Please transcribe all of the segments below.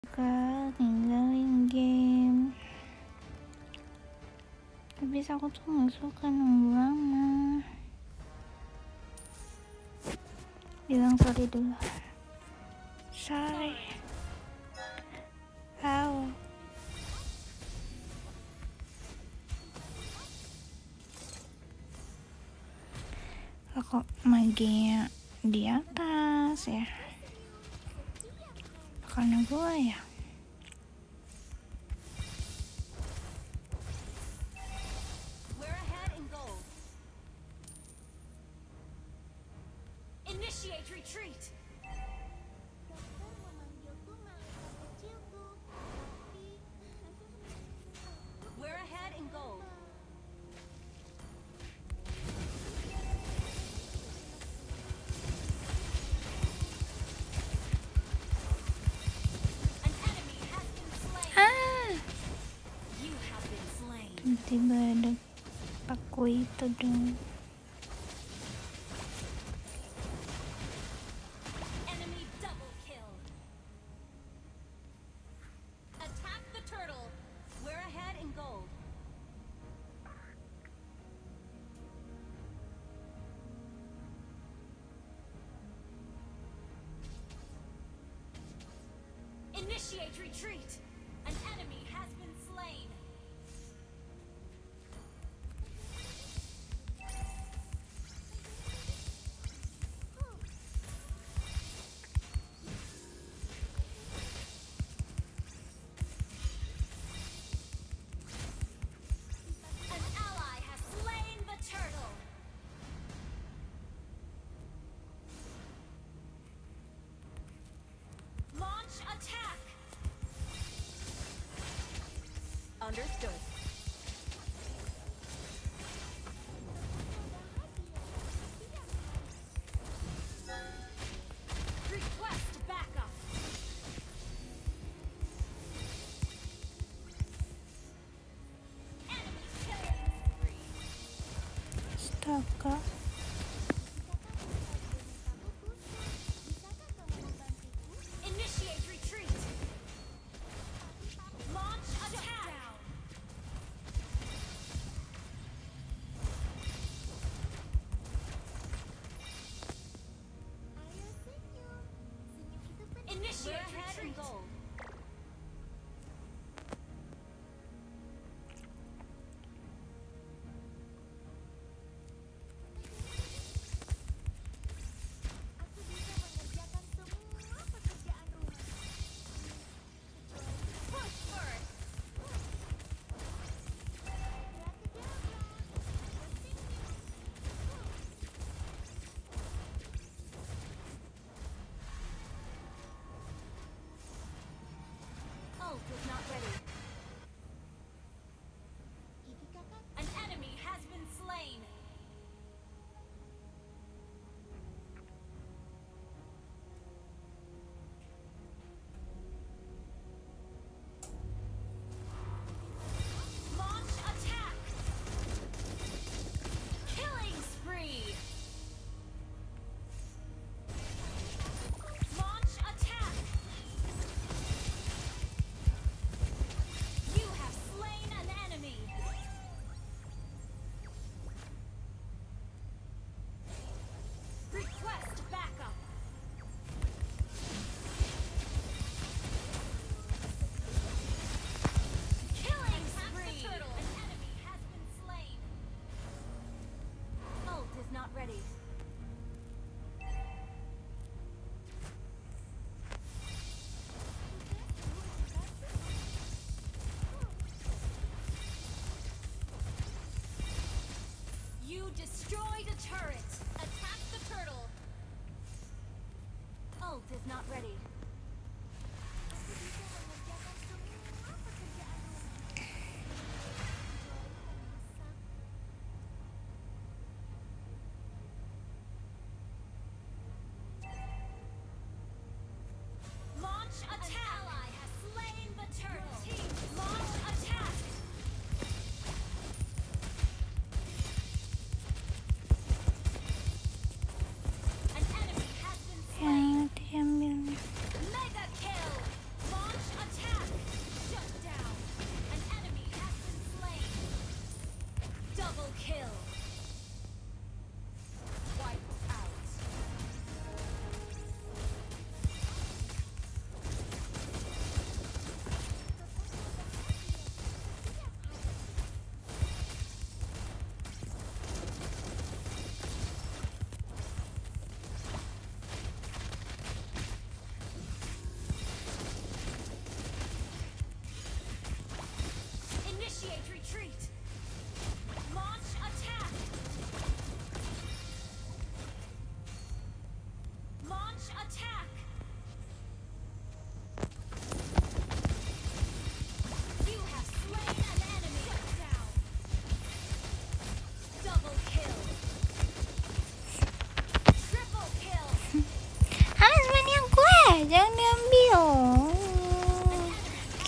Tinggalin game. Habis aku tuh nggak suka nunggu lama. Bilang sorry dulu. Sorry. Kok maginya di atas ya? Karena gue ya. Initiate retreat. We're ahead in gold. An enemy has been slain. You have been slain. Tiba-tiba ada paku itu dong. Enemy double kill. Attack the turtle. We're ahead in gold. Initiate retreat. An enemy has been slain. An ally has slain the turtle. Launch attack. Understood. Request backup. Enemy killing spree. Astaga. Initiate retreat. Launch attack. Initiate retreat. Gold. Push first. Ult is not ready. An enemy has been slain. Launch attack. Killing spree. Launch attack.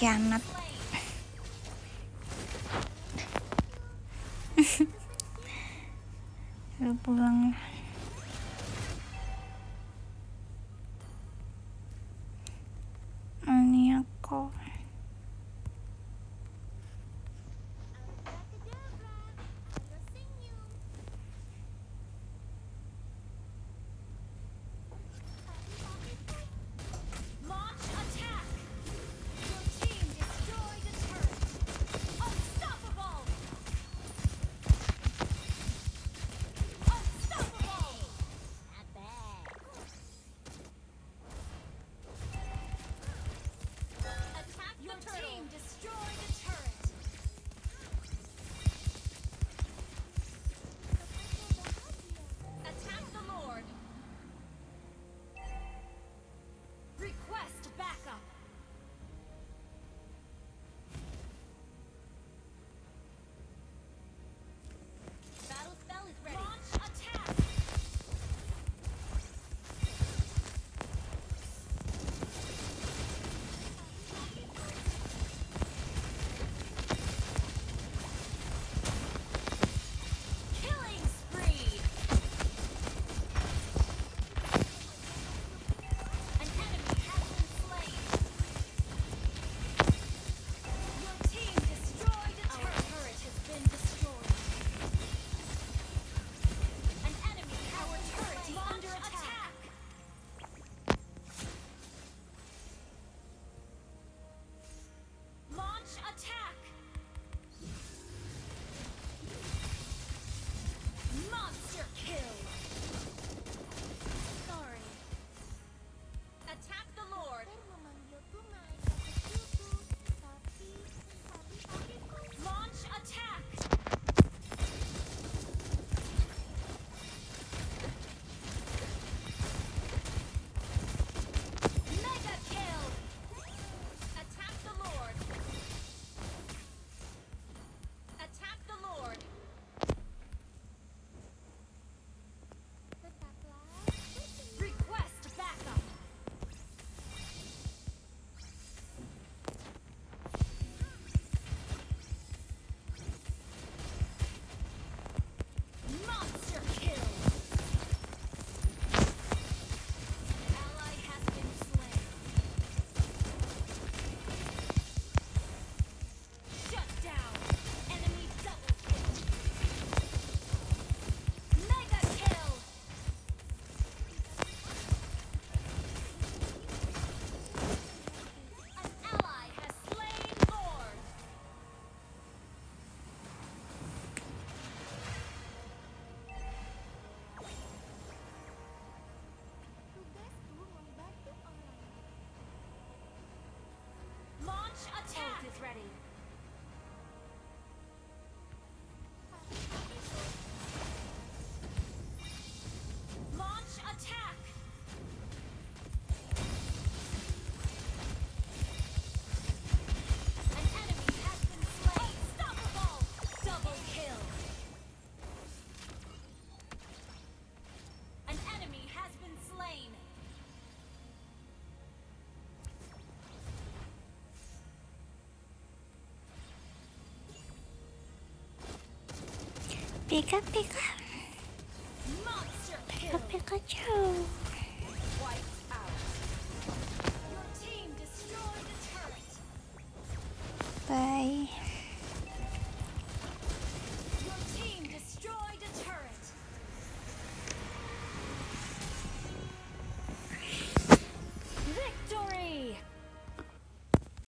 pengkhianat. Lu pulang lah. Ini aku. Launch attack. Your team destroyed a turret. Unstoppable. Unstoppable. Not bad. Attack the turtle. Your team destroyed a turret. Attack the Lord. Request backup. Battle spell is ready. Launch attack. Killing spree. An enemy has been slain. Your team destroyed a turret. Our turret has been destroyed. An enemy our turret is under attack. Launch attack. Monster kill. Sorry. Attack the Lord. Launch attack. Mega kill. Attack the Lord. Attack the Lord. Request backup. Monster kill. Ally has been slain. Shut down. Enemy double kill. Mega kill. An ally has slain Lord. Launch attack. Is ready. Launch attack. An enemy has been slain. Unstoppable. Double kill. An enemy has been slain. Pika pika. Monster Pika kill. Pikachu.